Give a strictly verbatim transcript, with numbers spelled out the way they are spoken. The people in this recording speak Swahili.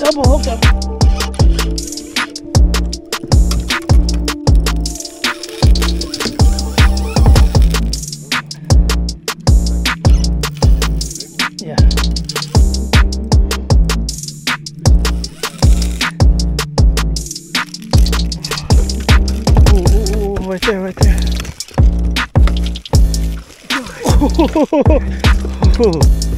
double hookup. Yeah. Ooh, ooh, ooh, right there, right there. Oh,